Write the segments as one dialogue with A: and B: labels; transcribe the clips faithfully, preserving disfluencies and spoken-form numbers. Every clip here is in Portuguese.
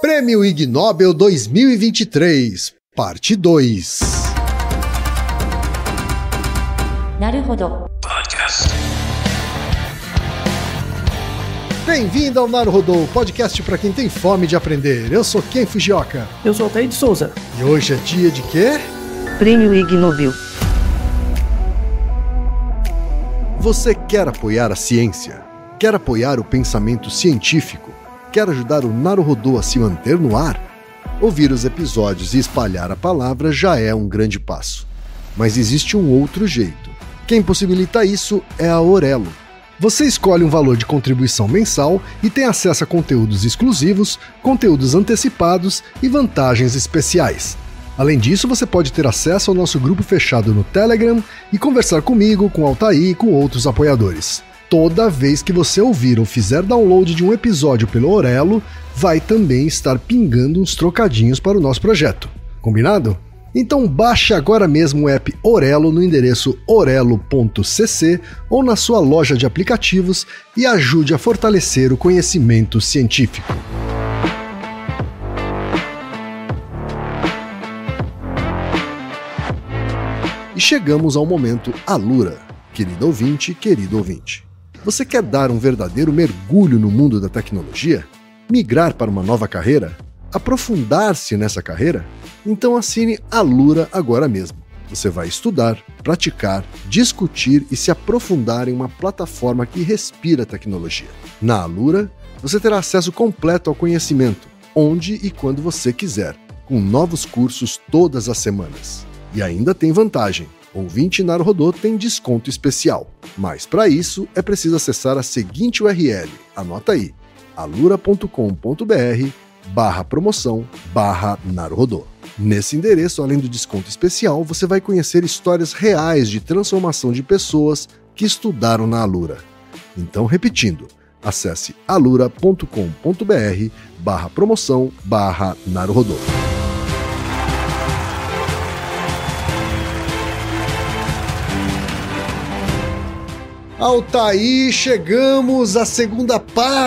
A: Prêmio Ig Nobel dois mil e vinte e três, parte dois.
B: Naruhodo.
A: Bem-vindo ao Naruhodo, podcast para quem tem fome de aprender. Eu sou Ken Fujioka.
C: Eu sou Altair de Souza.
A: E hoje é dia de quê?
B: Prêmio Ig Nobel.
A: Você quer apoiar a ciência? Quer apoiar o pensamento científico? Quer ajudar o Naruhodo a se manter no ar? Ouvir os episódios e espalhar a palavra já é um grande passo. Mas existe um outro jeito. Quem possibilita isso é a Orelo. Você escolhe um valor de contribuição mensal e tem acesso a conteúdos exclusivos, conteúdos antecipados e vantagens especiais. Além disso, você pode ter acesso ao nosso grupo fechado no Telegram e conversar comigo, com Altair e com outros apoiadores. Toda vez que você ouvir ou fizer download de um episódio pelo Orelo, vai também estar pingando uns trocadinhos para o nosso projeto. Combinado? Então baixe agora mesmo o app Orelo no endereço orelo ponto c c ou na sua loja de aplicativos e ajude a fortalecer o conhecimento científico. E chegamos ao momento Alura. Querido ouvinte, querido ouvinte. Você quer dar um verdadeiro mergulho no mundo da tecnologia? Migrar para uma nova carreira? Aprofundar-se nessa carreira? Então assine Alura agora mesmo. Você vai estudar, praticar, discutir e se aprofundar em uma plataforma que respira tecnologia. Na Alura, você terá acesso completo ao conhecimento, onde e quando você quiser, com novos cursos todas as semanas. E ainda tem vantagem. Ouvinte Naruhodo tem desconto especial. Mas para isso é preciso acessar a seguinte U R L. Anota aí. alura ponto com ponto b r barra promoção barra Naruhodo. Nesse endereço, além do desconto especial, você vai conhecer histórias reais de transformação de pessoas que estudaram na Alura. Então, repetindo, acesse alura ponto com ponto b r barra promoção barra Naruhodo. Altair, chegamos à segunda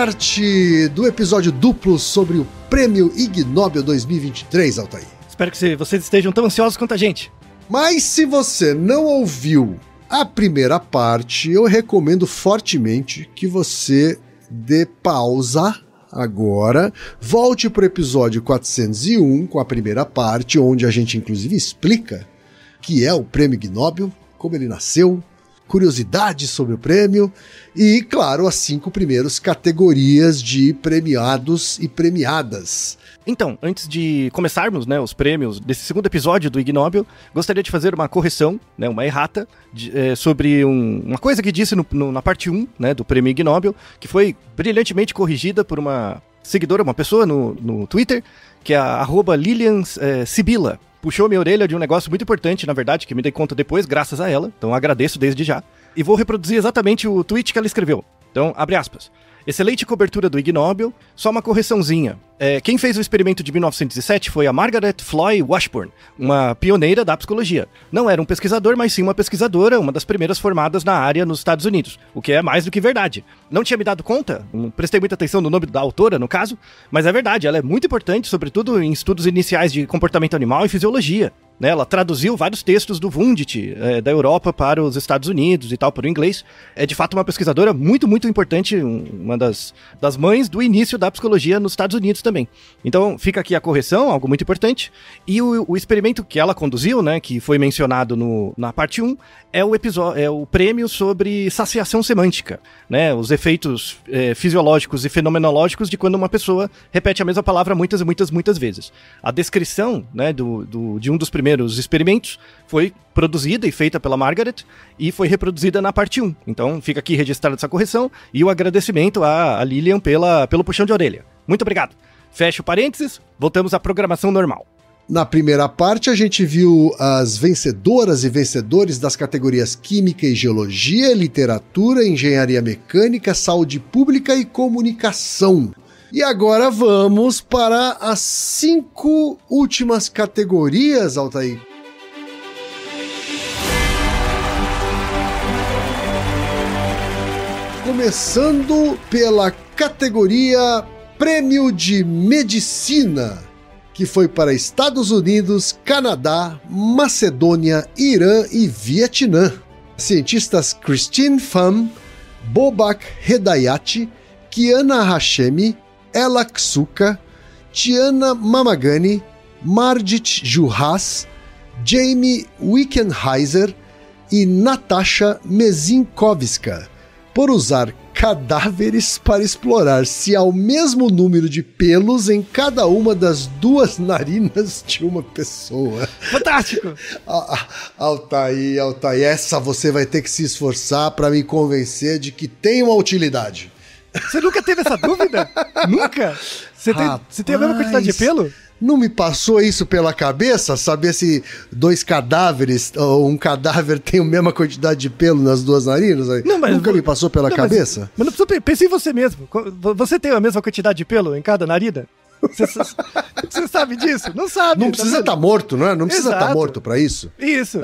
A: parte do episódio duplo sobre o Prêmio Ig Nobel dois mil e vinte e três, Altair.
C: Espero que vocês estejam tão ansiosos quanto a gente.
A: Mas se você não ouviu a primeira parte, eu recomendo fortemente que você dê pausa agora, volte para o episódio quatrocentos e um com a primeira parte, onde a gente inclusive explica o que é o Prêmio Ig Nobel, como ele nasceu, curiosidades sobre o prêmio e, claro, as cinco primeiras categorias de premiados e premiadas.
C: Então, antes de começarmos, né, os prêmios desse segundo episódio do Ig Nobel, gostaria de fazer uma correção, né, uma errata, de, é, sobre um, uma coisa que disse no, no, na parte um, né, do Prêmio Ig Nobel, que foi brilhantemente corrigida por uma seguidora, uma pessoa no, no Twitter, que é a arroba Lilian é, Sibila. Puxou minha orelha de um negócio muito importante, na verdade, que me dei conta depois, graças a ela. Então agradeço desde já. E vou reproduzir exatamente o tweet que ela escreveu. Então, abre aspas. Excelente cobertura do Ig Nobel, só uma correçãozinha. É, quem fez o experimento de mil novecentos e sete foi a Margaret Floy Washburn, uma pioneira da psicologia. Não era um pesquisador, mas sim uma pesquisadora, uma das primeiras formadas na área nos Estados Unidos, o que é mais do que verdade. Não tinha me dado conta, não prestei muita atenção no nome da autora, no caso, mas é verdade, ela é muito importante, sobretudo em estudos iniciais de comportamento animal e fisiologia. Né, ela traduziu vários textos do Wundt, é, da Europa para os Estados Unidos e tal, para o inglês. É de fato uma pesquisadora muito, muito importante, uma das, das mães do início da psicologia nos Estados Unidos também. Então fica aqui a correção, algo muito importante. E o, o experimento que ela conduziu, né, que foi mencionado no, na parte um, é o, episódio, é o prêmio sobre saciação semântica, né, os efeitos é, fisiológicos e fenomenológicos de quando uma pessoa repete a mesma palavra muitas e muitas, muitas vezes. A descrição, né, do, do, de um dos primeiros primeiros experimentos foi produzida e feita pela Margaret e foi reproduzida na parte um. Então fica aqui registrada essa correção e o agradecimento à, à Lilian pela, pelo puxão de orelha. Muito obrigado. Fecha o parênteses, voltamos à programação normal.
A: Na primeira parte a gente viu as vencedoras e vencedores das categorias Química e Geologia, Literatura, Engenharia Mecânica, Saúde Pública e Comunicação. E agora vamos para as cinco últimas categorias, Altair. Começando pela categoria Prêmio de Medicina, que foi para Estados Unidos, Canadá, Macedônia, Irã e Vietnã. Cientistas Christine Pham, Bobak Hedayati, Kiana Hashemi, Ela Ksuka, Tiana Mamagani, Margit Juhas, Jamie Wickenheiser e Natasha Mezinkovska, por usar cadáveres para explorar se há o mesmo número de pelos em cada uma das duas narinas de uma pessoa.
C: Fantástico!
A: Altair, Altair, essa você vai ter que se esforçar para me convencer de que tem uma utilidade.
C: Você nunca teve essa dúvida? Nunca? Você tem, você tem a mesma quantidade de pelo?
A: Não me passou isso pela cabeça? Saber se dois cadáveres ou um cadáver tem a mesma quantidade de pelo nas duas narinas? Não, mas, Nunca me passou pela não, cabeça?
C: Mas, mas não precisa, pense em você mesmo. Você tem a mesma quantidade de pelo em cada narina? Você, você sabe disso? Não sabe.
A: Não precisa estar tá morto, não é? Não precisa estar tá morto pra isso.
C: Isso.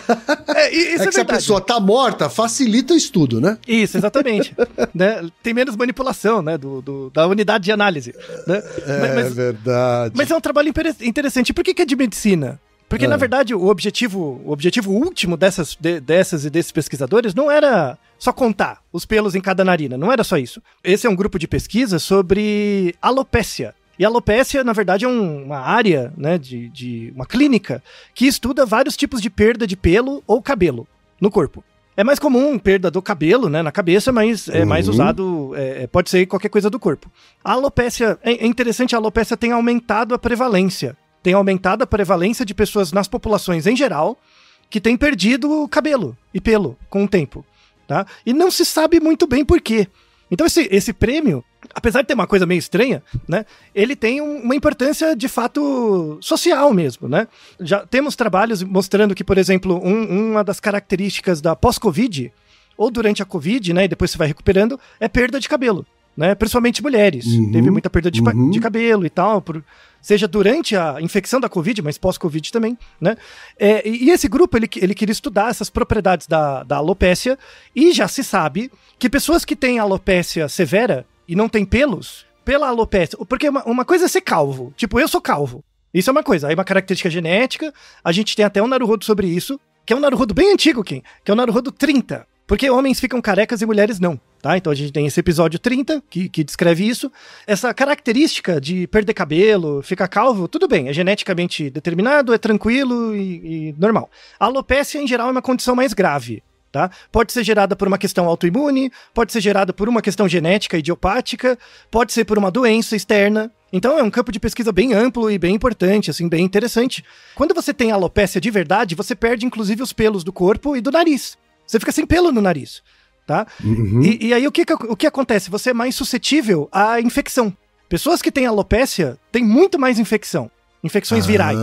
C: É, é, isso
A: é que é se a pessoa tá morta, facilita o estudo, né?
C: Isso, exatamente. Né? Tem menos manipulação, né? Do, do, da unidade de análise. Né?
A: É mas, verdade.
C: Mas é um trabalho interessante. Por que, que é de medicina? Porque, ah. na verdade, o objetivo, o objetivo último dessas, de, dessas e desses pesquisadores não era só contar os pelos em cada narina. Não era só isso. Esse é um grupo de pesquisa sobre alopécia. E a alopécia, na verdade, é um, uma área, né, de, de uma clínica que estuda vários tipos de perda de pelo ou cabelo no corpo. É mais comum perda do cabelo, né, na cabeça, mas é uhum. mais usado, é, pode ser qualquer coisa do corpo. A alopécia, é, é interessante, a alopécia tem aumentado a prevalência. Tem aumentado a prevalência de pessoas nas populações em geral que têm perdido cabelo e pelo com o tempo, tá? E não se sabe muito bem por quê. Então esse, esse prêmio, apesar de ter uma coisa meio estranha, né, ele tem um, uma importância de fato social mesmo, né? Já temos trabalhos mostrando que, por exemplo, um, uma das características da pós-Covid, ou durante a Covid, né, e depois se vai recuperando, é perda de cabelo, né? Principalmente mulheres. Uhum, Teve muita perda de, uhum. de cabelo e tal, por, seja durante a infecção da Covid, mas pós-Covid também, né? É, e esse grupo, ele, ele queria estudar essas propriedades da, da alopécia, e já se sabe que pessoas que têm alopécia severa e não têm pelos, pela alopécia, porque uma, uma coisa é ser calvo, tipo, eu sou calvo, isso é uma coisa, aí uma característica genética, a gente tem até um Naruhodo sobre isso, que é um Naruhodo bem antigo, Kim, que é o Naruhodo trinta, porque homens ficam carecas e mulheres não, tá? Então a gente tem esse episódio trinta, que, que descreve isso. Essa característica de perder cabelo, ficar calvo, tudo bem, é geneticamente determinado, é tranquilo e, e normal. A alopécia, em geral, é uma condição mais grave, tá? Pode ser gerada por uma questão autoimune, pode ser gerada por uma questão genética idiopática, pode ser por uma doença externa. Então é um campo de pesquisa bem amplo e bem importante, assim, bem interessante. Quando você tem alopécia de verdade, você perde inclusive os pelos do corpo e do nariz. Você fica sem pelo no nariz, tá? Uhum. E, e aí o que, o que acontece? Você é mais suscetível à infecção. Pessoas que têm alopécia têm muito mais infecção. Infecções ah, virais.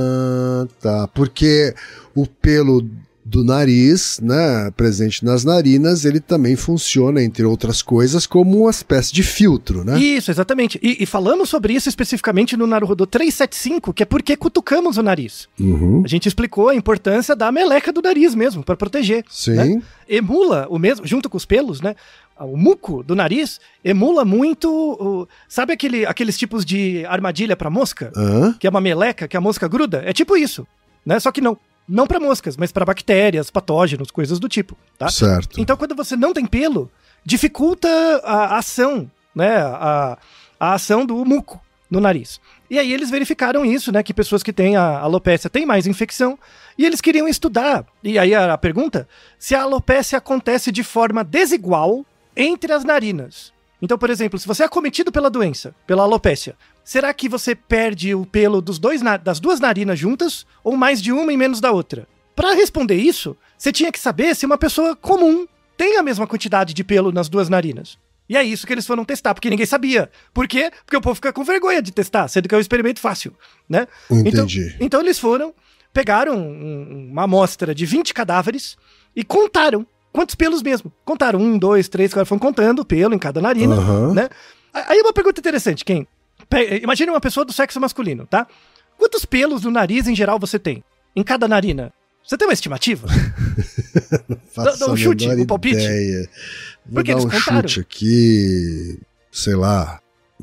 A: Ah, tá. Porque o pelo do nariz, né, presente nas narinas, ele também funciona, entre outras coisas, como uma espécie de filtro, né?
C: Isso, exatamente. E, e falamos sobre isso especificamente no Naruhodo trezentos e setenta e cinco, que é porque cutucamos o nariz. Uhum. A gente explicou a importância da meleca do nariz mesmo, para proteger.
A: Sim.
C: Né? Emula o mesmo, junto com os pelos, né? O muco do nariz emula muito, o, sabe aquele, aqueles tipos de armadilha para mosca? Uhum. Que é uma meleca que a mosca gruda? É tipo isso, né? Só que não. Não para moscas, mas para bactérias, patógenos, coisas do tipo, tá?
A: Certo.
C: Então, quando você não tem pelo, dificulta a ação, né? A, a ação do muco no nariz. E aí eles verificaram isso, né? Que pessoas que têm a alopécia têm mais infecção, e eles queriam estudar. E aí a, a pergunta, se a alopécia acontece de forma desigual entre as narinas. Então, por exemplo, se você é acometido pela doença, pela alopécia, será que você perde o pelo dos dois, das duas narinas juntas ou mais de uma e menos da outra? Para responder isso, você tinha que saber se uma pessoa comum tem a mesma quantidade de pelo nas duas narinas. E é isso que eles foram testar, porque ninguém sabia. Por quê? Porque o povo fica com vergonha de testar, sendo que é um experimento fácil, né?
A: Entendi.
C: Então, então eles foram, pegaram um, uma amostra de vinte cadáveres e contaram quantos pelos mesmo. Contaram um, dois, três, quatro, foram contando o pelo em cada narina, uhum. né? Aí uma pergunta interessante, quem? Imagine uma pessoa do sexo masculino, tá? Quantos pelos no nariz em geral você tem? Em cada narina? Você tem uma estimativa?
A: Dá,
C: dá um chute, um palpite?
A: Ideia. Vou
C: Porque
A: dar
C: eles
A: um
C: contaram.
A: chute aqui, sei lá,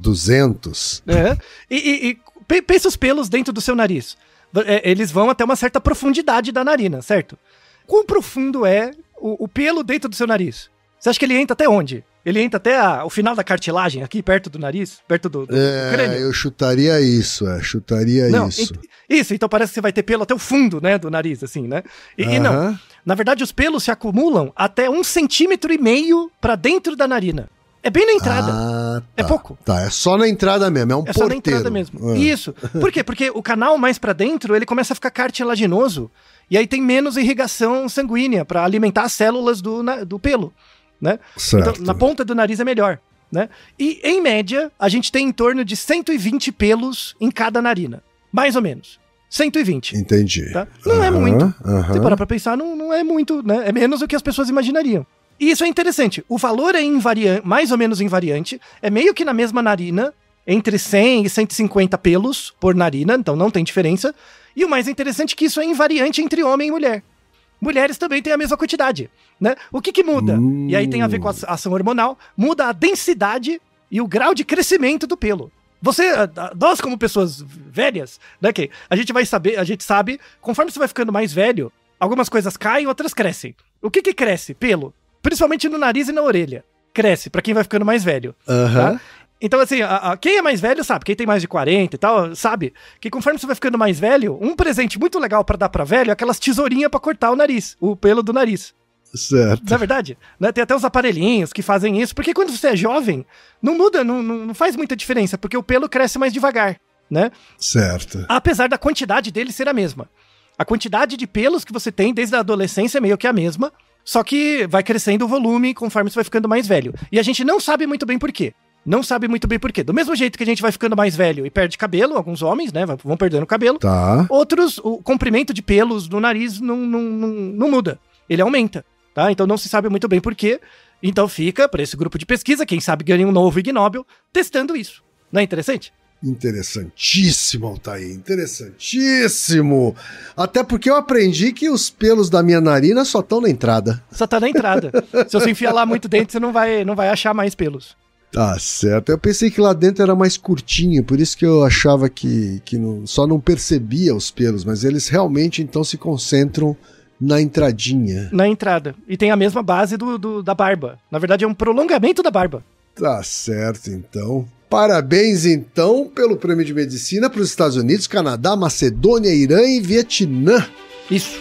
A: duzentos.
C: É. E, e, e pe- pensa os pelos dentro do seu nariz. É, eles vão até uma certa profundidade da narina, certo? Quão profundo é o, o pelo dentro do seu nariz? Você acha que ele entra até onde? Ele entra até a, o final da cartilagem, aqui perto do nariz, perto do, do,
A: é,
C: do crânio?
A: Eu chutaria isso, é, chutaria
C: não,
A: isso.
C: Ent, isso, então parece que você vai ter pelo até o fundo, né, do nariz, assim, né? E, uh-huh. e não, na verdade os pelos se acumulam até um centímetro e meio pra dentro da narina. É bem na entrada.
A: Ah, tá,
C: é pouco.
A: Tá, é só na entrada mesmo, é um
C: é
A: porteiro.
C: É só na entrada mesmo. Ah. Isso. Por quê? Porque o canal mais pra dentro, ele começa a ficar cartilaginoso, e aí tem menos irrigação sanguínea pra alimentar as células do, na, do pelo. Né? Então, na ponta do nariz é melhor, né? E, em média, a gente tem em torno de cento e vinte pelos em cada narina. Mais ou menos. cento e vinte.
A: Entendi.
C: Tá? Não uhum, é muito.
A: Uhum.
C: Se parar pra pensar, não, não é muito, né? É menos do que as pessoas imaginariam. E isso é interessante. O valor é invariante, mais ou menos invariante. É meio que na mesma narina, entre cem e cento e cinquenta pelos por narina, então não tem diferença. E o mais interessante é que isso é invariante entre homem e mulher. Mulheres também têm a mesma quantidade, né? O que que muda? Hum. E aí tem a ver com a ação hormonal, muda a densidade e o grau de crescimento do pelo. Você, nós como pessoas velhas, né, que a gente vai saber, a gente sabe, conforme você vai ficando mais velho, algumas coisas caem, outras crescem. O que que cresce? Pelo. Principalmente no nariz e na orelha. Cresce, pra quem vai ficando mais velho.
A: Uhum.
C: Tá? Então, assim, a, a, quem é mais velho sabe, quem tem mais de quarenta e tal, sabe que conforme você vai ficando mais velho, um presente muito legal pra dar pra velho é aquelas tesourinhas pra cortar o nariz, o pelo do nariz.
A: Certo.
C: Na verdade, né, tem até os aparelhinhos que fazem isso, porque quando você é jovem, não muda, não, não faz muita diferença, porque o pelo cresce mais devagar, né?
A: Certo.
C: Apesar da quantidade dele ser a mesma. A quantidade de pelos que você tem desde a adolescência é meio que a mesma, só que vai crescendo o volume conforme você vai ficando mais velho. E a gente não sabe muito bem por quê. Não sabe muito bem por quê. Do mesmo jeito que a gente vai ficando mais velho e perde cabelo, alguns homens, né, vão perdendo cabelo.
A: Tá.
C: Outros, o comprimento de pelos no nariz não, não, não, não muda. Ele aumenta, tá? Então não se sabe muito bem por quê. Então fica para esse grupo de pesquisa, quem sabe ganha um novo Ig Nobel, testando isso. Não é interessante?
A: Interessantíssimo, Altair, interessantíssimo. Até porque eu aprendi que os pelos da minha narina só estão na entrada.
C: Só tá na entrada. Se você enfiar lá muito dentro, você não vai, não vai achar mais pelos.
A: Tá certo. Eu pensei que lá dentro era mais curtinho, por isso que eu achava que, que não, só não percebia os pelos, mas eles realmente então se concentram na entradinha.
C: Na entrada. E tem a mesma base do, do, da barba. Na verdade é um prolongamento da barba.
A: Tá certo, então. Parabéns, então, pelo prêmio de medicina para os Estados Unidos, Canadá, Macedônia, Irã e Vietnã.
C: Isso.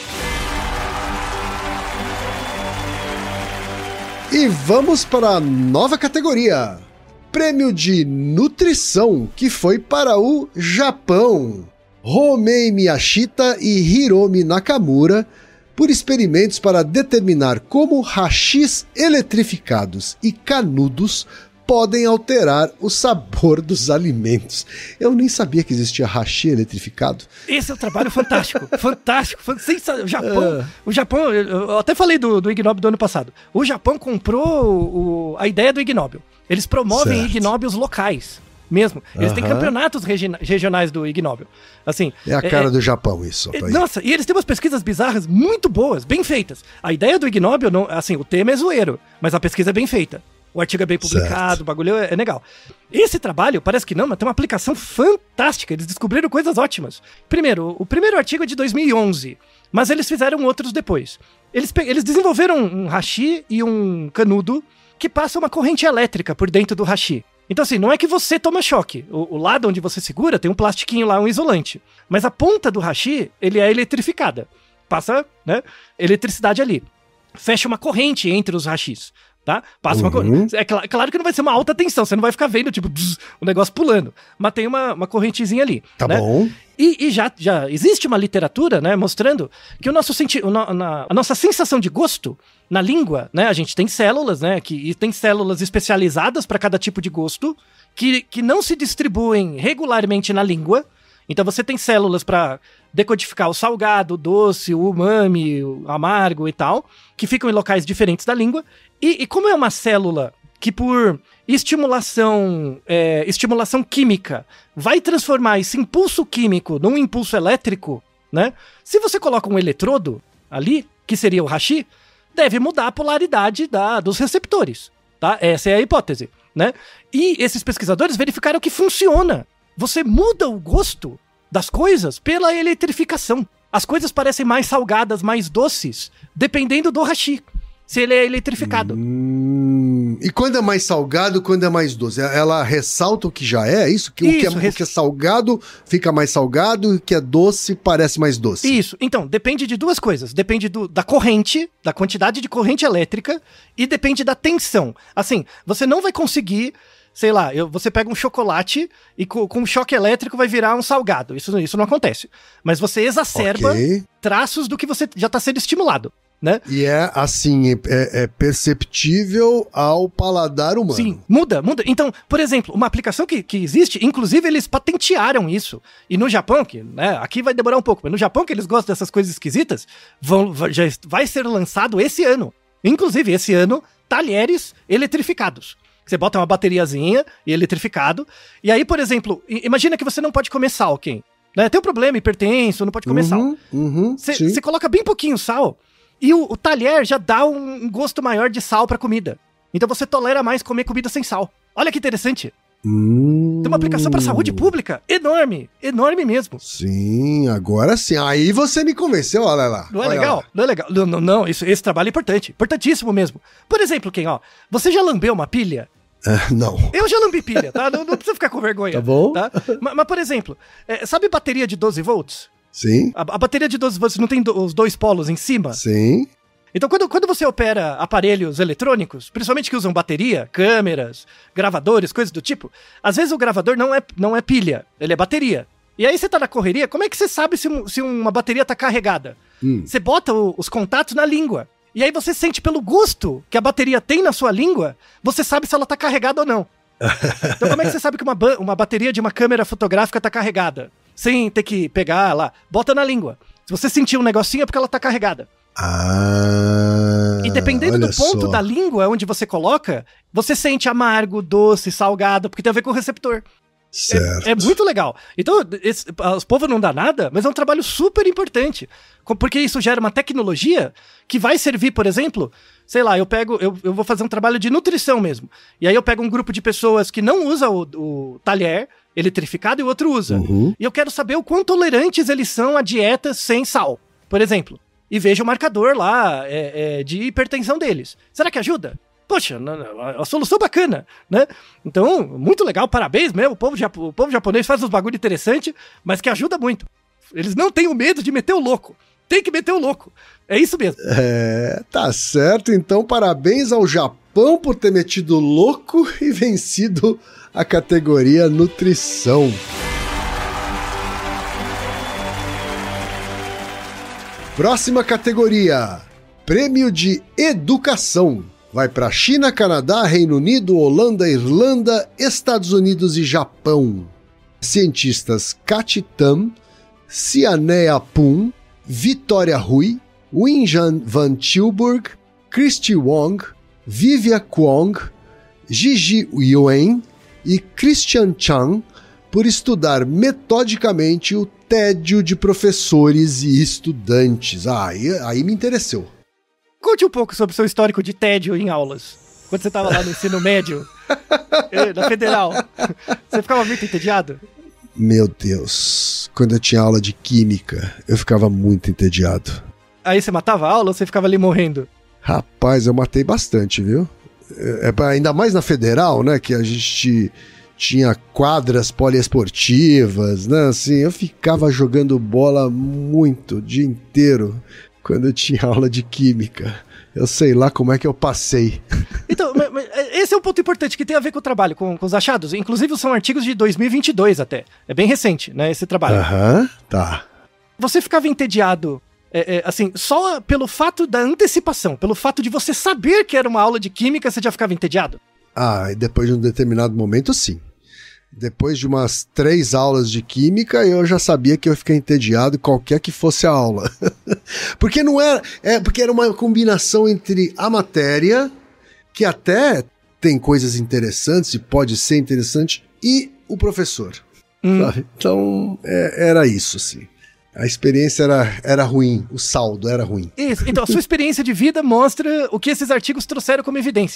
A: E vamos para a nova categoria. Prêmio de nutrição, que foi para o Japão. Homei Miyashita e Hiromi Nakamura, por experimentos para determinar como hashis eletrificados e canudos podem alterar o sabor dos alimentos. Eu nem sabia que existia hashi eletrificado.
C: Esse é um trabalho fantástico, fantástico, fantástico. O Japão, é. o Japão, eu até falei do, do Ig Nobel do ano passado. O Japão comprou o, a ideia do Ig Nobel. Eles promovem certo. Ig Nobels locais. Mesmo. Eles uh-huh. têm campeonatos regi- regionais do Ig Nobel. Assim,
A: é a cara é, do Japão isso.
C: É, nossa, e eles têm umas pesquisas bizarras muito boas, bem feitas. A ideia do Ig Nobel, não, assim, o tema é zoeiro, mas a pesquisa é bem feita. O artigo é bem publicado, certo. O bagulho é, é legal. Esse trabalho, parece que não, mas tem uma aplicação fantástica. Eles descobriram coisas ótimas. Primeiro, o primeiro artigo é de dois mil e onze, mas eles fizeram outros depois. Eles, pe- eles desenvolveram um hashi e um canudo que passa uma corrente elétrica por dentro do hashi. Então assim, não é que você toma choque. O, o lado onde você segura tem um plastiquinho lá, um isolante. Mas a ponta do hashi, ele é eletrificada. Passa, né, eletricidade ali. Fecha uma corrente entre os hashis. Tá? Passa uhum. uma corrente. É cl- claro que não vai ser uma alta tensão, você não vai ficar vendo, tipo, bzz, o negócio pulando. Mas tem uma, uma correntezinha ali.
A: Tá
C: né?
A: bom.
C: E, e já, já existe uma literatura, né, mostrando que o nosso senti- o no- na, a nossa sensação de gosto na língua, né, a gente tem células, né, que, e tem células especializadas para cada tipo de gosto, que, que não se distribuem regularmente na língua. Então você tem células para decodificar o salgado, o doce, o umami, o amargo e tal, que ficam em locais diferentes da língua. E, e como é uma célula que por estimulação, é, estimulação química vai transformar esse impulso químico num impulso elétrico, né? Se você coloca um eletrodo ali, que seria o hashi, deve mudar a polaridade da, dos receptores, tá? Essa é a hipótese. né? E esses pesquisadores verificaram que funciona. Você muda o gosto das coisas pela eletrificação. As coisas parecem mais salgadas, mais doces, dependendo do hashi, se ele é eletrificado.
A: Hum, e quando é mais salgado, quando é mais doce? Ela ressalta o que já é, é isso? Que
C: Isso,
A: o, que é,
C: res...
A: o que é salgado fica mais salgado e o que é doce parece mais doce.
C: Isso. Então, depende de duas coisas. Depende do, da corrente, da quantidade de corrente elétrica e depende da tensão. Assim, você não vai conseguir... Sei lá, eu, você pega um chocolate e com, com um choque elétrico vai virar um salgado. Isso, isso não acontece. Mas você exacerba
A: okay.
C: traços do que você já está sendo estimulado, né?
A: E é assim, é, é perceptível ao paladar humano.
C: Sim, muda, muda. Então, por exemplo, uma aplicação que, que existe, inclusive eles patentearam isso. E no Japão, que né, aqui vai demorar um pouco, mas no Japão que eles gostam dessas coisas esquisitas, vão, já vai ser lançado esse ano. Inclusive, esse ano, talheres eletrificados. Você bota uma bateriazinha e eletrificado. E aí, por exemplo, imagina que você não pode comer sal, Ken. Né? Tem um problema, hipertenso, não pode comer
A: uhum,
C: sal.
A: Uhum,
C: você coloca bem pouquinho sal e o, o talher já dá um, um gosto maior de sal pra comida. Então você tolera mais comer comida sem sal. Olha que interessante.
A: Hum.
C: Tem uma aplicação pra saúde pública enorme. Enorme mesmo.
A: Sim, agora sim. Aí você me convenceu, olha lá.
C: Não é
A: olha
C: legal?
A: Lá.
C: Não é legal? Não, não, não isso, esse trabalho é importante. Importantíssimo mesmo. Por exemplo, Ken, ó, você já lambeu uma pilha?
A: Uh, não.
C: Eu já lambi pilha, tá? Não, não precisa ficar com vergonha.
A: Tá bom.
C: Tá? Mas, mas, por exemplo, é, sabe bateria de doze volts?
A: Sim.
C: A, a bateria de doze volts não tem do, os dois polos em cima?
A: Sim.
C: Então, quando, quando você opera aparelhos eletrônicos, principalmente que usam bateria, câmeras, gravadores, coisas do tipo, às vezes o gravador não é, não é pilha, ele é bateria. E aí você tá na correria, como é que você sabe se, um, se uma bateria tá carregada? Hum. Você bota o, os contatos na língua. E aí você sente pelo gosto que a bateria tem na sua língua, você sabe se ela tá carregada ou não. Então como é que você sabe que uma, uma bateria de uma câmera fotográfica tá carregada? Sem ter que pegar lá, bota na língua. Se você sentir um negocinho é porque ela tá carregada.
A: Ah,
C: e dependendo do ponto
A: só.
C: da língua onde você coloca, você sente amargo, doce, salgado, porque tem a ver com o receptor.
A: Certo.
C: É, é muito legal. Então, esse, os povos não dá nada, mas é um trabalho super importante. Porque isso gera uma tecnologia que vai servir, por exemplo, sei lá, eu pego, eu, eu vou fazer um trabalho de nutrição mesmo. E aí eu pego um grupo de pessoas que não usa o, o talher eletrificado e o outro usa.
A: Uhum.
C: E eu quero saber o quão tolerantes eles são a dieta sem sal, por exemplo. E vejo o marcador lá é, é, de hipertensão deles. Será que ajuda? Poxa, a solução bacana, né? Então, muito legal, parabéns mesmo. O povo, o povo japonês faz uns bagulho interessante, mas que ajuda muito. Eles não têm o medo de meter o louco. Tem que meter o louco. É isso mesmo.
A: É, tá certo. Então, parabéns ao Japão por ter metido louco e vencido a categoria nutrição. Próxima categoria: Prêmio de Educação. Vai para China, Canadá, Reino Unido, Holanda, Irlanda, Estados Unidos e Japão. Cientistas Kati Tam, Cianea Pun, Vitória Rui, Winjan Van Tilburg, Christy Wong, Vivia Kwong, Gigi Yuen e Christian Chang por estudar metodicamente o tédio de professores e estudantes. Ah, aí, aí me interessou.
C: Conte um pouco sobre o seu histórico de tédio em aulas. Quando você estava lá no ensino médio, na Federal, você ficava muito entediado?
A: Meu Deus, quando eu tinha aula de química, eu ficava muito entediado.
C: Aí você matava a aula ou você ficava ali morrendo?
A: Rapaz, eu matei bastante, viu? É, é, ainda mais na Federal, né, que a gente tinha quadras poliesportivas, né, assim, eu ficava jogando bola muito, o dia inteiro. Quando eu tinha aula de química. Eu sei lá como é que eu passei.
C: Então, esse é um ponto importante que tem a ver com o trabalho, com, com os achados. Inclusive, são artigos de dois mil e vinte e dois até. É bem recente, né, esse trabalho.
A: Aham, uhum, tá.
C: Você ficava entediado, é, é, assim, só pelo fato da antecipação, pelo fato de você saber que era uma aula de química, você já ficava entediado?
A: Ah, e depois de um determinado momento, sim. Depois de umas três aulas de química, eu já sabia que eu ia ficar entediado qualquer que fosse a aula. Porque não era, é porque era uma combinação entre a matéria, que até tem coisas interessantes e pode ser interessante, e o professor. Hum. Sabe? Então, é, era isso, sim. A experiência era, era ruim, o saldo era ruim.
C: Isso, então a sua experiência de vida mostra o que esses artigos trouxeram como evidência.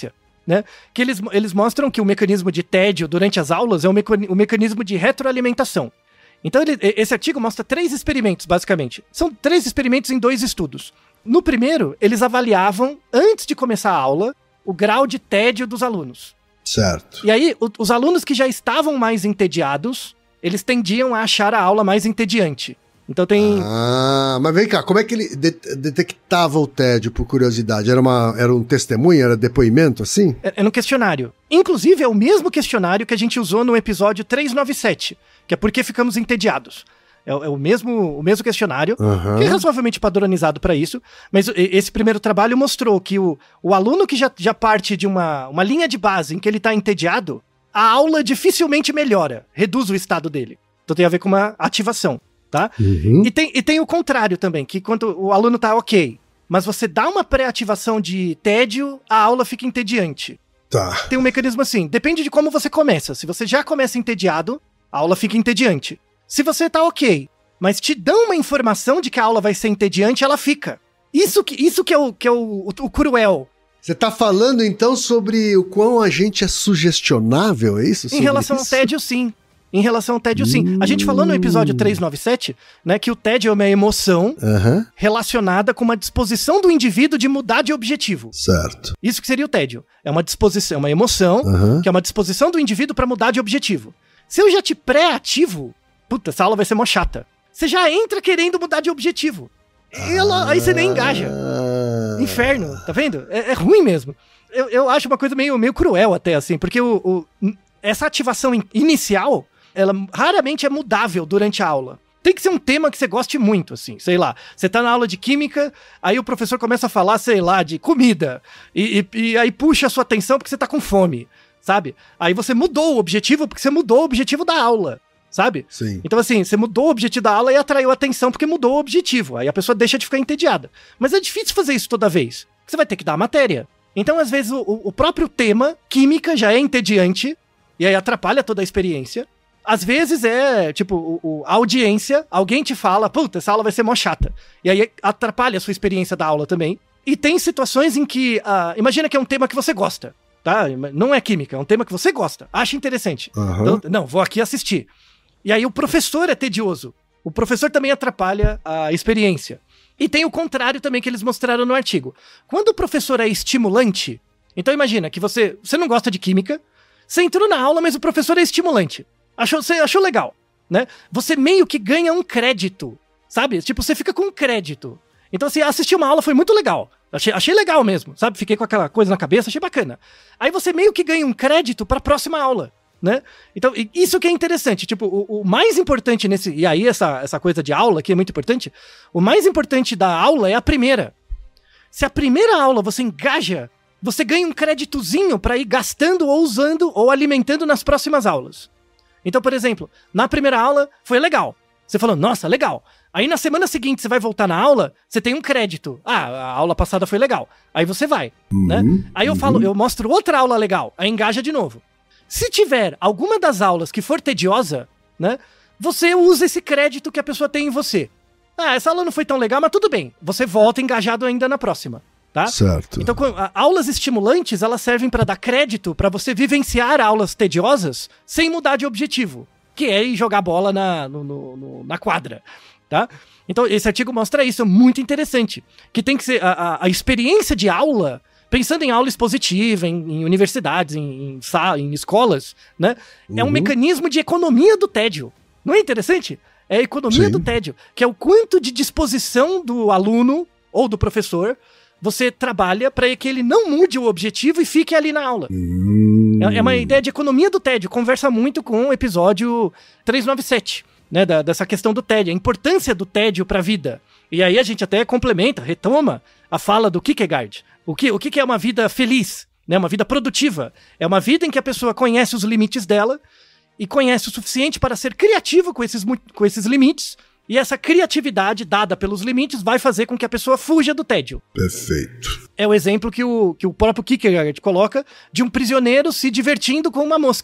C: né? Que eles, eles mostram que o mecanismo de tédio durante as aulas é o, meca, o mecanismo de retroalimentação. Então, ele, esse artigo mostra três experimentos, basicamente. São três experimentos em dois estudos. No primeiro, eles avaliavam, antes de começar a aula, o grau de tédio dos alunos.
A: Certo.
C: E aí, o, os alunos que já estavam mais entediados, eles tendiam a achar a aula mais entediante. Então tem...
A: Ah, mas vem cá, como é que ele de- detectava o tédio, por curiosidade? Era, uma, era um testemunho, era depoimento, assim?
C: É, é no questionário. Inclusive, é o mesmo questionário que a gente usou no episódio trezentos e noventa e sete, que é Por que Ficamos Entediados. É, é o, mesmo, o mesmo questionário,
A: Uhum.
C: que é razoavelmente padronizado para isso, mas esse primeiro trabalho mostrou que o, o aluno que já, já parte de uma, uma linha de base em que ele está entediado, a aula dificilmente melhora, reduz o estado dele. Então tem a ver com uma ativação. Tá?
A: Uhum.
C: E, tem, e tem o contrário também, que quando o aluno tá ok, mas você dá uma pré-ativação de tédio, a aula fica entediante.
A: Tá.
C: Tem um mecanismo assim, depende de como você começa. Se você já começa entediado, a aula fica entediante. Se você tá ok, mas te dão uma informação de que a aula vai ser entediante, ela fica. Isso que, isso que é, o, que é o, o, o cruel.
A: Você tá falando, então, sobre o quão a gente é sugestionável, é isso?
C: Em
A: Sobre
C: relação
A: isso?
C: ao tédio, sim. Em relação ao tédio, sim. A gente falou no episódio trezentos e noventa e sete, né, que o tédio é uma emoção
A: Aham,
C: relacionada com uma disposição do indivíduo de mudar de objetivo.
A: certo.
C: Isso que seria o tédio. É uma disposição, uma emoção,
A: Aham.
C: que é uma disposição do indivíduo pra mudar de objetivo. Se eu já te pré-ativo, puta, essa aula vai ser mó chata. Você já entra querendo mudar de objetivo. E ela, aí você nem engaja.
A: Ah.
C: Inferno, tá vendo? É, é ruim mesmo. Eu, eu acho uma coisa meio, meio cruel até, assim, porque o, o, essa ativação in, inicial, ela raramente é mudável durante a aula. Tem que ser um tema que você goste muito, assim, sei lá. Você tá na aula de química, aí o professor começa a falar, sei lá, de comida. E, e, e aí puxa a sua atenção porque você tá com fome, sabe? Aí você mudou o objetivo porque você mudou o objetivo da aula, sabe?
A: Sim.
C: Então, assim, você mudou o objetivo da aula e atraiu a atenção porque mudou o objetivo. Aí a pessoa deixa de ficar entediada. Mas é difícil fazer isso toda vez. Você vai ter que dar a matéria. Então, às vezes, o, o próprio tema, química, já é entediante. E aí atrapalha toda a experiência. Às vezes é, tipo, o, o, a audiência, alguém te fala, puta, essa aula vai ser mó chata. E aí atrapalha a sua experiência da aula também. E tem situações em que, uh, imagina que é um tema que você gosta, tá? Não é química, é um tema que você gosta, acha interessante.
A: Uhum.
C: Então, não, vou aqui assistir. E aí o professor é tedioso. O professor também atrapalha a experiência. E tem o contrário também que eles mostraram no artigo. Quando o professor é estimulante, então imagina que você, você não gosta de química, você entrou na aula, mas o professor é estimulante. Achou, você achou legal, né? Você meio que ganha um crédito, sabe? Tipo, você fica com um crédito. Então, assim, assistir uma aula foi muito legal. Achei, achei legal mesmo, sabe? Fiquei com aquela coisa na cabeça, achei bacana. Aí você meio que ganha um crédito para a próxima aula, né? Então, isso que é interessante. Tipo, o, o mais importante nesse... E aí, essa, essa coisa de aula aqui é muito importante. O mais importante da aula é a primeira. Se a primeira aula você engaja, você ganha um créditozinho para ir gastando ou usando ou alimentando nas próximas aulas. Então, por exemplo, na primeira aula foi legal. Você falou, nossa, legal. Aí na semana seguinte você vai voltar na aula, você tem um crédito. Ah, a aula passada foi legal. Aí você vai,
A: Uhum,
C: né? Aí eu falo, eu mostro outra aula legal. Aí engaja de novo. Se tiver alguma das aulas que for tediosa, né? Você usa esse crédito que a pessoa tem em você. Ah, essa aula não foi tão legal, mas tudo bem. Você volta engajado ainda na próxima. Tá?
A: Certo.
C: Então, aulas estimulantes, elas servem para dar crédito para você vivenciar aulas tediosas sem mudar de objetivo, que é ir jogar bola na, no, no, no, na quadra, tá? Então, esse artigo mostra isso, é muito interessante, que tem que ser a, a, a experiência de aula, pensando em aula expositiva, em, em universidades, em, em, em escolas, né? Uhum. É um mecanismo de economia do tédio. Não é interessante? É a economia Sim. do tédio, que é o quanto de disposição do aluno ou do professor você trabalha para que ele não mude o objetivo e fique ali na aula. Hum. É, é uma ideia de economia do tédio, conversa muito com o episódio trezentos e noventa e sete, né, da, dessa questão do tédio, a importância do tédio para a vida. E aí a gente até complementa, retoma a fala do Kierkegaard. O que, o que é uma vida feliz, né, uma vida produtiva? É uma vida em que a pessoa conhece os limites dela e conhece o suficiente para ser criativo com esses, com esses limites. E essa criatividade dada pelos limites vai fazer com que a pessoa fuja do tédio.
A: Perfeito.
C: É o exemplo que o, que o próprio Kierkegaard coloca de um prisioneiro se divertindo com uma mosca.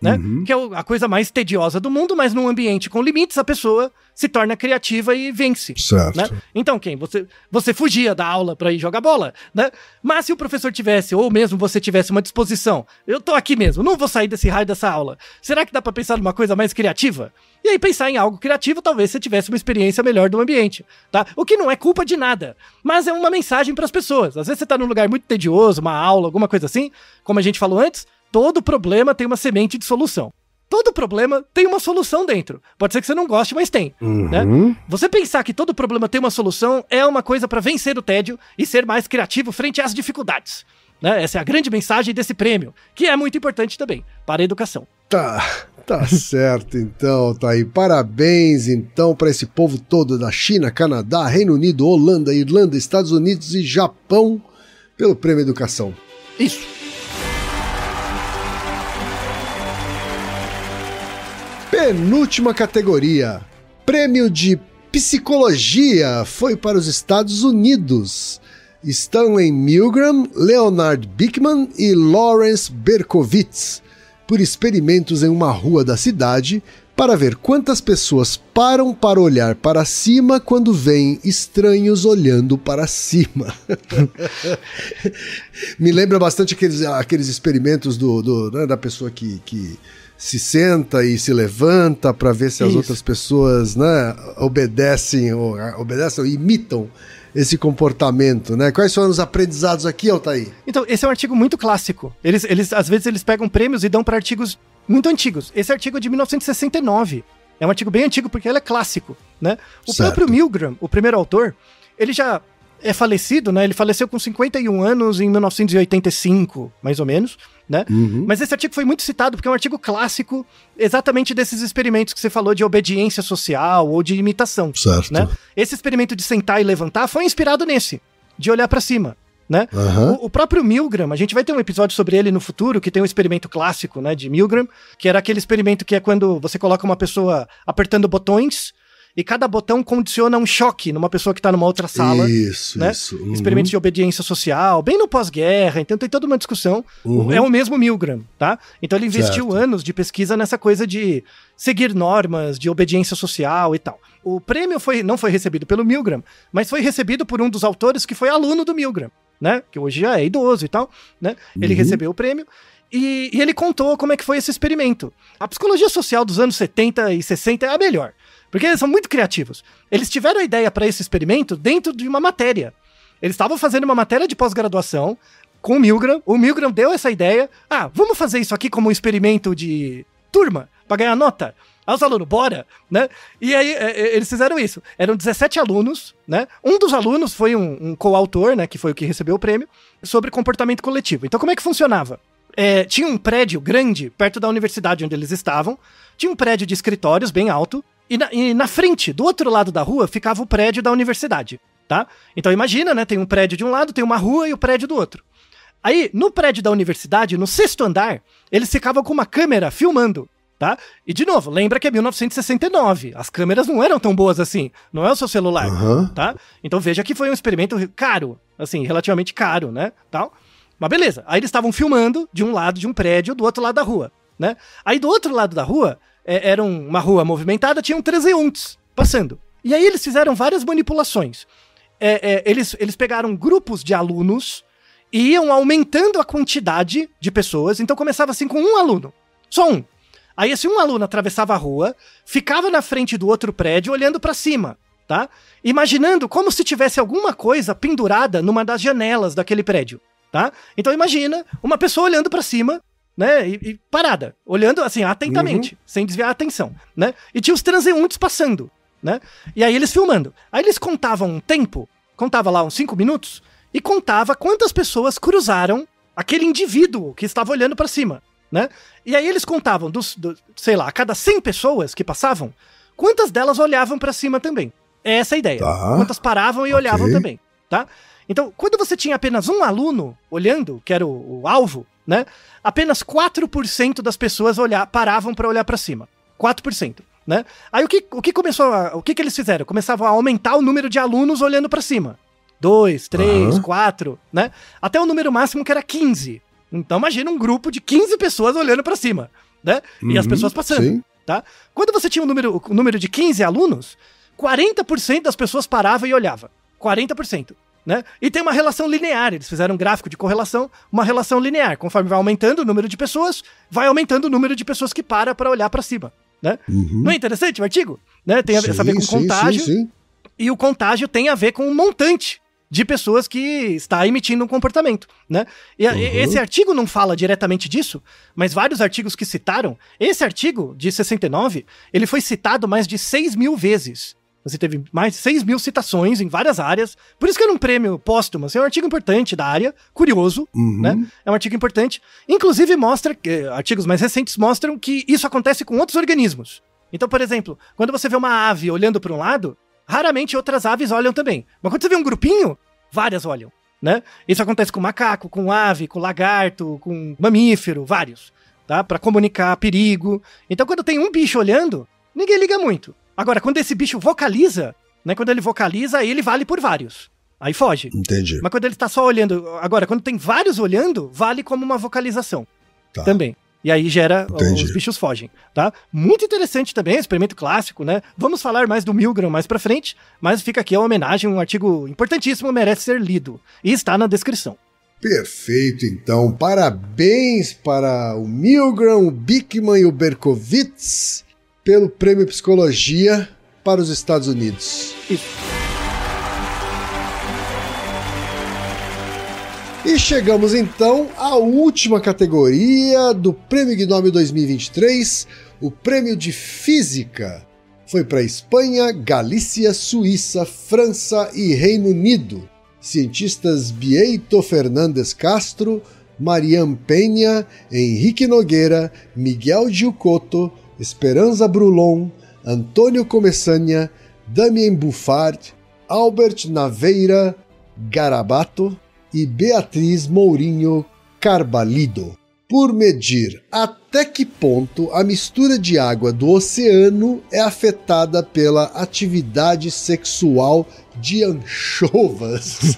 C: né?
A: Uhum.
C: Que é a coisa mais tediosa do mundo, mas num ambiente com limites, a pessoa se torna criativa e vence.
A: Certo.
C: Né? Então, quem? Você, você fugia da aula pra ir jogar bola, né? Mas se o professor tivesse, ou mesmo você tivesse uma disposição, eu tô aqui mesmo, não vou sair desse raio dessa aula. Será que dá pra pensar numa coisa mais criativa? E aí, pensar em algo criativo, talvez você tivesse uma experiência melhor do ambiente, tá? O que não é culpa de nada, mas é uma mensagem pras pessoas. Às vezes você tá num lugar muito tedioso, uma aula, alguma coisa assim, como a gente falou antes, todo problema tem uma semente de solução. Todo problema tem uma solução dentro. Pode ser que você não goste, mas tem.
A: Uhum.
C: Né? Você pensar que todo problema tem uma solução é uma coisa para vencer o tédio e ser mais criativo frente às dificuldades. Né? Essa é a grande mensagem desse prêmio, que é muito importante também para a educação.
A: Tá, tá certo então, tá aí. Parabéns então para esse povo todo da China, Canadá, Reino Unido, Holanda, Irlanda, Estados Unidos e Japão pelo Prêmio Educação.
C: Isso.
A: Penúltima categoria, prêmio de psicologia, foi para os Estados Unidos. Stanley Milgram, Leonard Bickman e Lawrence Berkowitz, por experimentos em uma rua da cidade para ver quantas pessoas param para olhar para cima quando veem estranhos olhando para cima. Me lembra bastante aqueles, aqueles experimentos do, do, né, da pessoa que... que se senta e se levanta para ver se as
C: Isso.
A: outras pessoas, né, obedecem ou, obedecem ou imitam esse comportamento, né? Quais foram os aprendizados aqui, Altair?
C: Então, esse é um artigo muito clássico. Eles, eles, às vezes eles pegam prêmios e dão para artigos muito antigos. Esse artigo é de mil novecentos e sessenta e nove. É um artigo bem antigo porque ele é clássico, né? O
A: Certo.
C: próprio Milgram, o primeiro autor, ele já é falecido, né? Ele faleceu com cinquenta e um anos em mil novecentos e oitenta e cinco, mais ou menos, né?
A: Uhum.
C: Mas esse artigo foi muito citado porque é um artigo clássico exatamente desses experimentos que você falou de obediência social ou de imitação,
A: Certo.
C: né? Esse experimento de sentar e levantar foi inspirado nesse, de olhar pra cima, né?
A: Uhum.
C: O, o próprio Milgram, a gente vai ter um episódio sobre ele no futuro, que tem um experimento clássico, né, de Milgram, que era aquele experimento que é quando você coloca uma pessoa apertando botões e cada botão condiciona um choque numa pessoa que tá numa outra sala.
A: Isso,
C: né?
A: isso. Uhum.
C: Experimentos de obediência social, bem no pós-guerra, então tem toda uma discussão.
A: Uhum.
C: É o mesmo Milgram, tá? Então ele investiu
A: Certo.
C: anos de pesquisa nessa coisa de seguir normas, de obediência social e tal. O prêmio foi, não foi recebido pelo Milgram, mas foi recebido por um dos autores que foi aluno do Milgram, né? Que hoje já é idoso e tal, né? Ele
A: Uhum.
C: recebeu o prêmio. E, e ele contou como é que foi esse experimento. A psicologia social dos anos setenta e sessenta é a melhor. Porque eles são muito criativos. Eles tiveram a ideia para esse experimento dentro de uma matéria. Eles estavam fazendo uma matéria de pós-graduação com o Milgram. O Milgram deu essa ideia. Ah, vamos fazer isso aqui como um experimento de turma, para ganhar nota. Aí os alunos, bora, né? E aí é, eles fizeram isso. Eram dezessete alunos, né? Um dos alunos foi um, um coautor, né? Que foi o que recebeu o prêmio, sobre comportamento coletivo. Então como é que funcionava? É, tinha um prédio grande perto da universidade onde eles estavam. Tinha um prédio de escritórios bem alto. E na, e na frente, do outro lado da rua, ficava o prédio da universidade, tá? Então imagina, né? Tem um prédio de um lado, tem uma rua e o prédio do outro. Aí, no prédio da universidade, no sexto andar, eles ficavam com uma câmera filmando, tá? E, de novo, lembra que é mil novecentos e sessenta e nove. As câmeras não eram tão boas assim. Não é o seu celular,
A: Uhum.
C: tá? Então veja que foi um experimento caro, assim, relativamente caro, né? Tal. Mas beleza. Aí eles estavam filmando de um lado de um prédio, do outro lado da rua, né? Aí do outro lado da rua... É, era uma rua movimentada, tinham transeuntes passando. E aí eles fizeram várias manipulações. É, é, eles, eles pegaram grupos de alunos e iam aumentando a quantidade de pessoas. Então começava assim com um aluno, só um. Aí esse um aluno atravessava a rua, ficava na frente do outro prédio olhando pra cima, tá? Imaginando como se tivesse alguma coisa pendurada numa das janelas daquele prédio, tá? Então imagina uma pessoa olhando pra cima, né, e, e parada, olhando assim, atentamente, uhum. sem desviar a atenção, né, e tinha os transeuntes passando, né, e aí eles filmando, aí eles contavam um tempo, contava lá uns cinco minutos, e contava quantas pessoas cruzaram aquele indivíduo que estava olhando pra cima, né, e aí eles contavam, dos, do, sei lá, a cada cem pessoas que passavam, quantas delas olhavam pra cima também, é essa a ideia,
A: tá.
C: Quantas paravam e
A: okay.
C: olhavam também, tá, então quando você tinha apenas um aluno olhando, que era o, o alvo, né? Apenas quatro por cento das pessoas olhar, paravam para olhar para cima. quatro por cento, né? Aí o que, o que começou a, o que, que eles fizeram? Começavam a aumentar o número de alunos olhando para cima. dois, três, quatro, né? Até o número máximo que era quinze. Então imagina um grupo de quinze pessoas olhando para cima, né? Uhum, e as pessoas passando, sim. Tá? Quando você tinha um número, um número de quinze alunos, quarenta por cento das pessoas paravam e olhavam. quarenta por cento. Né? E tem uma relação linear, eles fizeram um gráfico de correlação, uma relação linear. Conforme vai aumentando o número de pessoas, vai aumentando o número de pessoas que para para olhar para cima. Né? Uhum. Não é interessante o artigo? Né? Tem a, sim, a ver com sim, contágio. Sim, sim. E o contágio tem a ver com um montante de pessoas que está emitindo um comportamento, né? E uhum. esse artigo não fala diretamente disso, mas vários artigos que citaram, esse artigo de sessenta e nove, ele foi citado mais de seis mil vezes. Você teve mais de seis mil citações em várias áreas, por isso que era um prêmio póstumo, assim, é um artigo importante da área, curioso, uhum. né? É um artigo importante. Inclusive mostra, eh, artigos mais recentes mostram que isso acontece com outros organismos. Então, por exemplo, quando você vê uma ave olhando para um lado, raramente outras aves olham também. Mas quando você vê um grupinho, várias olham, né? Isso acontece com macaco, com ave, com lagarto, com mamífero, vários, tá? Para comunicar perigo. Então, quando tem um bicho olhando, ninguém liga muito. Agora, quando esse bicho vocaliza, né? Quando ele vocaliza, ele vale por vários. Aí foge.
A: Entendi.
C: Mas quando ele tá só olhando... Agora, quando tem vários olhando, vale como uma vocalização. Tá. Também. E aí gera, Entendi. Os bichos fogem, tá? Muito interessante também, experimento clássico, né? Vamos falar mais do Milgram mais pra frente, mas fica aqui a homenagem, um artigo importantíssimo, merece ser lido. E está na descrição.
A: Perfeito, então. Parabéns para o Milgram, o Bickman e o Berkowitz pelo Prêmio Psicologia para os Estados Unidos.
C: Isso.
A: E chegamos então à última categoria do Prêmio Ig Nobel dois mil e vinte e três, o Prêmio de Física. Foi para Espanha, Galícia, Suíça, França e Reino Unido. Cientistas Bieito Fernandes Castro, Mariam Penha, Henrique Nogueira, Miguel Giucotto, Esperanza Brulon, Antônio Começanha, Damien Buffard, Albert Naveira Garabato e Beatriz Mourinho Carbalido, por medir até que ponto a mistura de água do oceano é afetada pela atividade sexual de anchovas.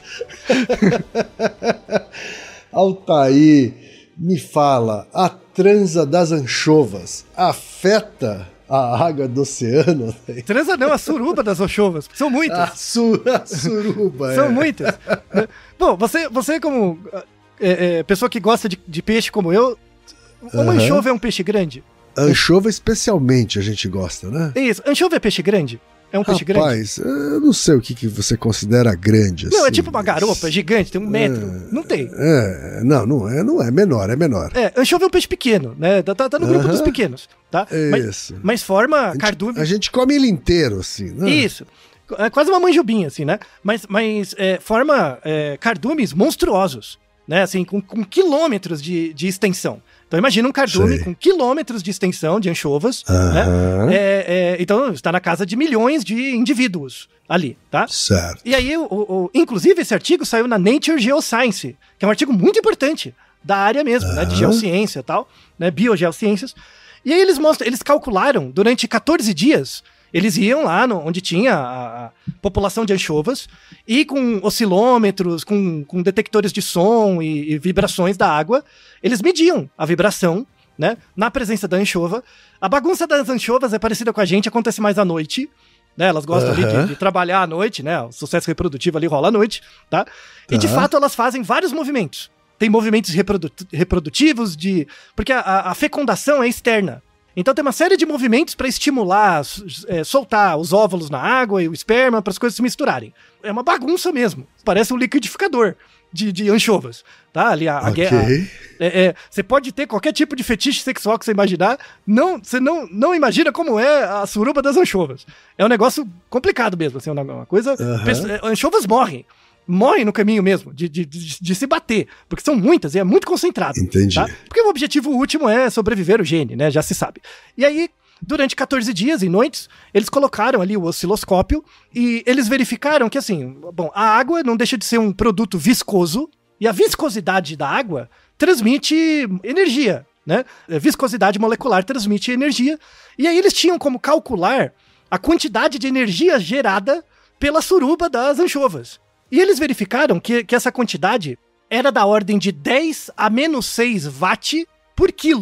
A: Altair, me fala, a transa das anchovas afeta a água do oceano?
C: Transa não, a suruba das anchovas. São muitas.
A: A, su a suruba,
C: São é. muitas. Bom, você, você como é, é, pessoa que gosta de, de peixe como eu, uma uhum. anchova é um peixe grande?
A: Anchova especialmente a gente gosta, né?
C: Isso. Anchova é peixe grande? É um
A: Rapaz,
C: peixe grande?
A: Rapaz, eu não sei o que, que você considera grande.
C: Não,
A: assim,
C: é tipo uma garopa gigante, tem um metro.
A: É,
C: não tem.
A: É, não, não é, não é menor, é menor.
C: É, anchova é um peixe pequeno, né? Tá, tá no grupo uh-huh. dos pequenos, tá?
A: Isso.
C: Mas, mas forma
A: a
C: cardume.
A: A gente come ele inteiro, assim, né?
C: Isso. É quase uma manjubinha, assim, né? Mas, mas é, forma é, cardumes monstruosos, né? Assim, com, com quilômetros de, de extensão. Então imagina um cardume Sei. com quilômetros de extensão de anchovas, uh-huh. né? É, é, então está na casa de milhões de indivíduos ali, tá?
A: Certo.
C: E aí, o, o, inclusive, esse artigo saiu na Nature Geoscience, que é um artigo muito importante da área mesmo, uh-huh. né? De geociência e tal, né? Biogeociências. E aí eles mostram, eles calcularam durante quatorze dias. Eles iam lá no, onde tinha a, a população de anchovas e com oscilômetros, com, com detectores de som e, e vibrações da água, eles mediam a vibração, né, na presença da anchova. A bagunça das anchovas é parecida com a gente, acontece mais à noite, né, elas gostam uhum. ali de, de trabalhar à noite, né, o sucesso reprodutivo ali rola à noite, tá? E uhum. de fato elas fazem vários movimentos. Tem movimentos reprodu reprodutivos, de porque a, a fecundação é externa. Então tem uma série de movimentos para estimular, é, soltar os óvulos na água e o esperma para as coisas se misturarem. É uma bagunça mesmo. Parece um liquidificador de, de anchovas. Tá? Ali a,
A: okay.
C: a, a, é, é, você pode ter qualquer tipo de fetiche sexual que você imaginar. Não, você não, não imagina como é a suruba das anchovas. É um negócio complicado mesmo. Assim, uma coisa. Uhum. Pessoas, anchovas morrem. Morrem no caminho mesmo, de, de, de, de se bater, porque são muitas e é muito concentrado.
A: Entendi.
C: Tá? Porque o objetivo último é sobreviver o gene, né? Já se sabe. E aí, durante quatorze dias e noites, eles colocaram ali o osciloscópio e eles verificaram que, assim, bom, a água não deixa de ser um produto viscoso e a viscosidade da água transmite energia, né? A viscosidade molecular transmite energia. E aí eles tinham como calcular a quantidade de energia gerada pela suruba das anchovas. E eles verificaram que, que essa quantidade era da ordem de dez a menos seis watt por quilo.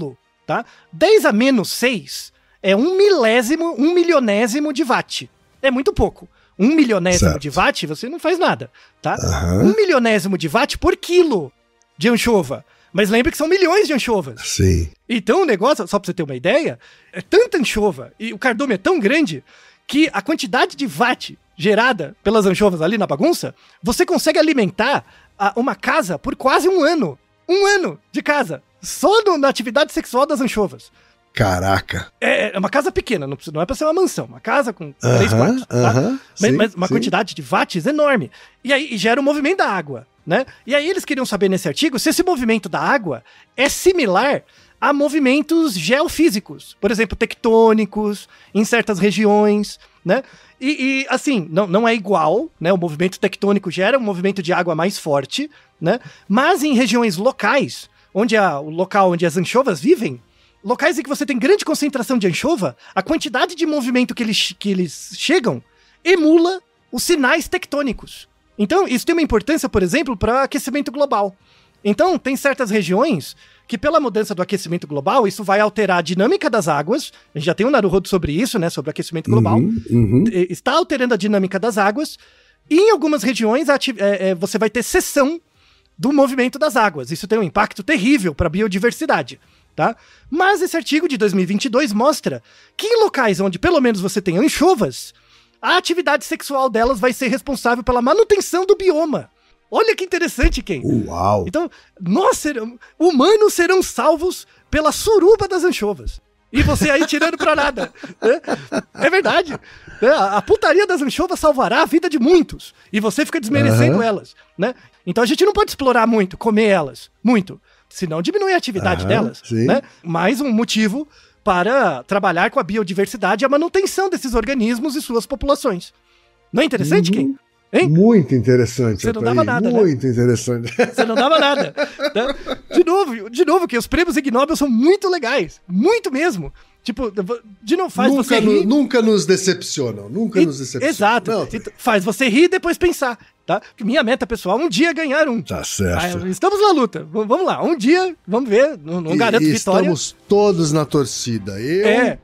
C: tá? dez a menos seis é um milésimo, um milionésimo de watt. É muito pouco. Um milionésimo certo. de watt, você não faz nada, tá? Uhum. Um milionésimo de watt por quilo de anchova. Mas lembre que são milhões de anchovas.
A: Sim.
C: Então o negócio, só pra você ter uma ideia, é tanta anchova e o cardume é tão grande que a quantidade de watt gerada pelas anchovas ali na bagunça, você consegue alimentar a, uma casa por quase um ano. Um ano de casa. Só no, na atividade sexual das anchovas.
A: Caraca.
C: É, é uma casa pequena, não, não é pra ser uma mansão. Uma casa com uh-huh, três quartos. Tá? Uh-huh, mas, sim, mas uma sim. quantidade de watts enorme. E aí e gera o movimento da água, né? E aí eles queriam saber nesse artigo se esse movimento da água é similar a movimentos geofísicos. Por exemplo, tectônicos, em certas regiões, né? E, e assim, não, não é igual, né? O movimento tectônico gera um movimento de água mais forte, né? Mas em regiões locais, onde é o local onde as anchovas vivem, locais em que você tem grande concentração de anchova, a quantidade de movimento que eles, que eles chegam emula os sinais tectônicos. Então, isso tem uma importância, por exemplo, para aquecimento global. Então, tem certas regiões que, pela mudança do aquecimento global, isso vai alterar a dinâmica das águas. A gente já tem um Naruhodo sobre isso, né? Sobre aquecimento global.
A: Uhum, uhum.
C: Está alterando a dinâmica das águas. E em algumas regiões, ati- é, é, você vai ter cessão do movimento das águas. Isso tem um impacto terrível para a biodiversidade. Tá? Mas esse artigo de dois mil e vinte e dois mostra que em locais onde pelo menos você tem anchovas, a atividade sexual delas vai ser responsável pela manutenção do bioma. Olha que interessante, Ken.
A: Uau!
C: Então, nós serão, humanos serão salvos pela suruba das anchovas. E você aí tirando pra nada. Né? É verdade. A putaria das anchovas salvará a vida de muitos. E você fica desmerecendo uhum. elas. Né? Então a gente não pode explorar muito, comer elas. Muito. Senão diminui a atividade uhum, delas, né? Mais um motivo para trabalhar com a biodiversidade e a manutenção desses organismos e suas populações. Não é interessante, uhum. Ken? Hein?
A: Muito interessante.
C: Você não dava nada,
A: Muito
C: né?
A: interessante.
C: Você não dava nada. Né? De novo, de novo, que os prêmios Ig Nobel são muito legais. Muito mesmo. Tipo, de não faz
A: nunca
C: você rir.
A: No, nunca nos decepcionam. Nunca e, nos decepcionam.
C: Exato. Não, tá... Faz você rir e depois pensar. Tá? Minha meta pessoal é um dia ganhar um.
A: Tá certo.
C: Ah, estamos na luta. V- vamos lá. Um dia, vamos ver. Não, não e, garanto
A: e
C: vitória.
A: Estamos todos na torcida. Eu,
C: é.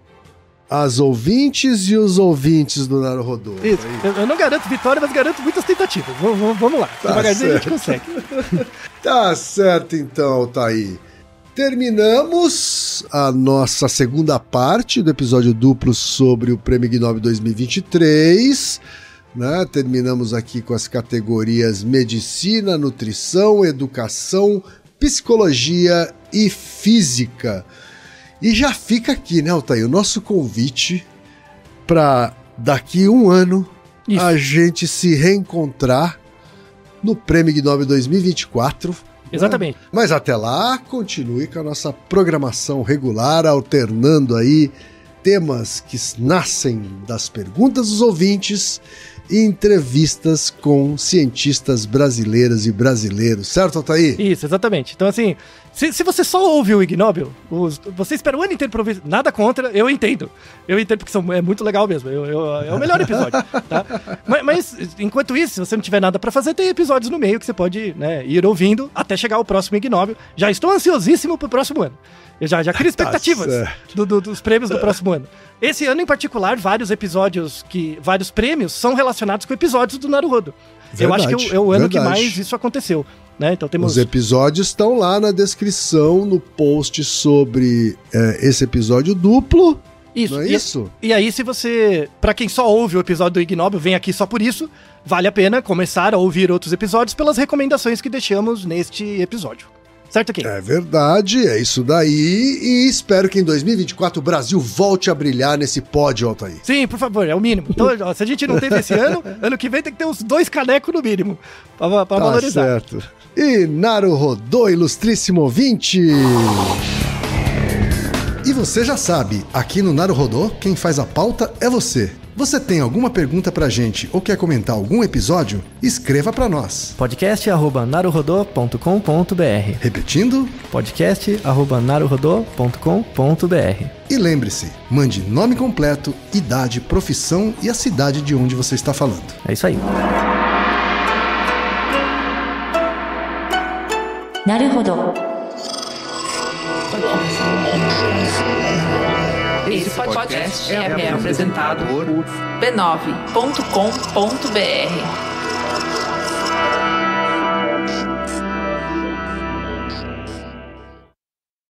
A: as ouvintes e os ouvintes do Naruhodo.
C: Isso. Eu, eu não garanto vitória, mas garanto muitas tentativas. V- v- vamos lá.
A: Tá
C: Devagarzinho a gente consegue.
A: Tá certo então, Thaí. Terminamos a nossa segunda parte do episódio duplo sobre o Prêmio Ig Nobel dois mil e vinte e três. Né? Terminamos aqui com as categorias Medicina, Nutrição, Educação, Psicologia e Física. E já fica aqui, né, Altair, o nosso convite para daqui um ano Isso. a gente se reencontrar no Prêmio Ig Nobel dois mil e vinte e quatro.
C: Exatamente.
A: Né? Mas até lá, continue com a nossa programação regular, alternando aí temas que nascem das perguntas dos ouvintes e entrevistas com cientistas brasileiras e brasileiros, certo, Altair?
C: Isso, exatamente. Então, assim, se, se você só ouve o Ig Nobel, os, você espera o ano inteiro pra ouvir, nada contra, eu entendo. Eu entendo porque são, é muito legal mesmo, eu, eu, é o melhor episódio, tá? Mas, mas, enquanto isso, se você não tiver nada pra fazer, tem episódios no meio que você pode, né, ir ouvindo até chegar ao próximo Ig Nobel. Já estou ansiosíssimo pro próximo ano. Eu já, já crio expectativas tá do, do, dos prêmios do próximo ano. Esse ano, em particular, vários episódios, que vários prêmios são relacionados com episódios do Naruhodo. Verdade, eu acho que é o, é o ano verdade. que mais isso aconteceu. Né? Então, temos...
A: Os episódios estão lá na descrição, no post sobre é, esse episódio duplo.
C: Isso.
A: Não é
C: e,
A: isso?
C: E aí, se você... Pra quem só ouve o episódio do Ig Nobel, vem aqui só por isso, vale a pena começar a ouvir outros episódios pelas recomendações que deixamos neste episódio. Certo, Kim?
A: É verdade, é isso daí. E espero que em dois mil e vinte e quatro o Brasil volte a brilhar nesse pódio, Altair.
C: Sim, por favor, é o mínimo. Então, ó, se a gente não teve esse ano, ano que vem tem que ter uns dois canecos no mínimo, pra, pra
A: tá
C: valorizar.
A: Certo. E Naruhodo, ilustríssimo ouvinte! E você já sabe, aqui no Naruhodo, quem faz a pauta é você. Você tem alguma pergunta pra gente ou quer comentar algum episódio? Escreva pra nós.
D: podcast arroba naruhodo ponto com ponto b r.
A: Repetindo?
D: podcast arroba naruhodo ponto com ponto b r.
A: E lembre-se, mande nome completo, idade, profissão e a cidade de onde você está falando.
D: É isso aí.
B: Naruhodo.
E: Esse podcast é apresentado por b nove ponto com ponto b r.